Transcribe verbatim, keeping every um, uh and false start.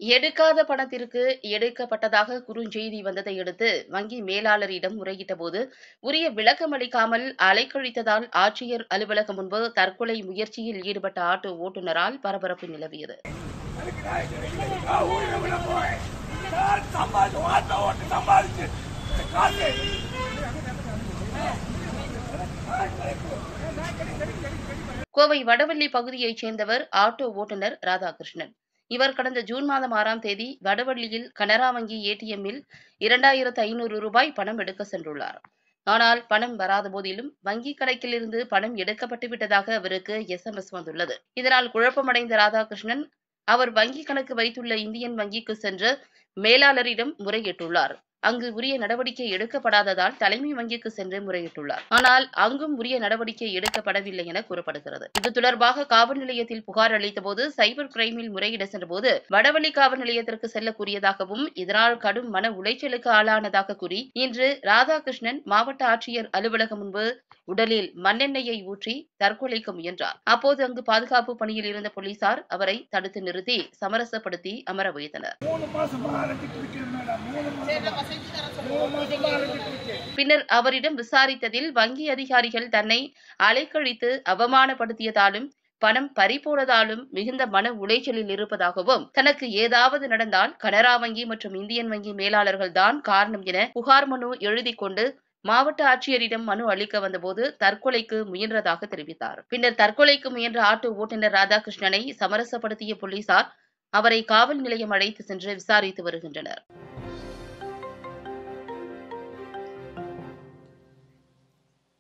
எடுக்காத பணத்திற்கு எடுக்கப்பட்டதாக குறுஞ்செய்தி வந்ததை அடுத்து வங்கி மேலாளரிடம் முறையிட்டபோது உரிய விளக்கம் அளிக்காமல் அலைக்கழித்ததால் ஆட்சியர் அலுவலகம் முன்பு தற்கொலை முயற்சியில் ஈடுபட்ட ஆட்டோ ஓட்டுநரால் பரபரப்பு நிலவியது. கோவை வடவள்ளி பகுதியைச் சேர்ந்தவர் ஆட்டோ ஓட்டுநர் ராதாகிருஷ்ணன். இவர் கடந்த ஜூன் மாதம் ஆறாம் தேதி வடவள்ளியில் கனரா வங்கி ஏடிஎம்மில் இரண்டாயிரத்து ஐநூறு ரூபாய் பணம் எடுக்க சென்றுள்ளார். ஆனால் பணம் வராத போதிலும் வங்கிக் கணக்கிலிருந்து பணம் எடுக்கப்பட்டு விட்டதாக அவருக்கு எஸ் எம் எஸ் வந்துள்ளது. இதனால் குழப்பமடைந்த ராதாகிருஷ்ணன் அவர் வங்கிக் கணக்கு வைத்துள்ள இந்தியன் வங்கிக்கு சென்று மேலாளரிடம் முறையிட்டுள்ளார். அங்கு உரிய நடவடிக்கை எடுக்கப்படாததால் தலைமை வங்கிக்கு சென்று முறையிட்டுள்ளார். ஆனால் அங்கும் உரிய நடவடிக்கை எடுக்கப்படவில்லை என கூறப்படுகிறது. இது தொடர்பாக காவல் நிலையத்தில் புகார் அளித்தபோது சைபர் கிரைமில் முறையிட சென்றபோது வடவள்ளி காவல் நிலையத்திற்கு செல்ல கூறியதாகவும் இதனால் கடும் மன உளைச்சலுக்கு ஆளானதாக கூறி இன்று ராதாகிருஷ்ணன் மாவட்ட ஆட்சியர் அலுவலகம் முன்பு உடலில் மண்ணெண்ணெயை ஊற்றி தற்கொலைக்கு முயன்றார். அப்போது அங்கு பாதுகாப்பு பணியில் இருந்த போலீசார் அவரை தடுத்து நிறுத்தி சமரசப்படுத்தி அமர வைத்தனர். பின்னர் அவரிடம் விசாரித்ததில் வங்கி அதிகாரிகள் தன்னை அலைக்கழித்து அவமானப்படுத்தியதாலும் பணம் பறிபோனதாலும் மிகுந்த மன உளைச்சலில் இருப்பதாகவும் தனக்கு ஏதாவது நடந்தால் கனரா வங்கி மற்றும் இந்தியன் வங்கி மேலாளர்கள் தான் காரணம் என புகார் மனு எழுதி கொண்டு மாவட்ட ஆட்சியரிடம் மனு அளிக்க வந்தபோது தற்கொலைக்கு முயன்றதாக தெரிவித்தார். பின்னர் தற்கொலைக்கு முயன்ற ஆட்டோ ஓட்டுநர் ராதாகிருஷ்ணனை சமரசப்படுத்திய போலீசார் அவரை காவல் நிலையம் அழைத்து சென்று விசாரித்து வருகின்றனர்.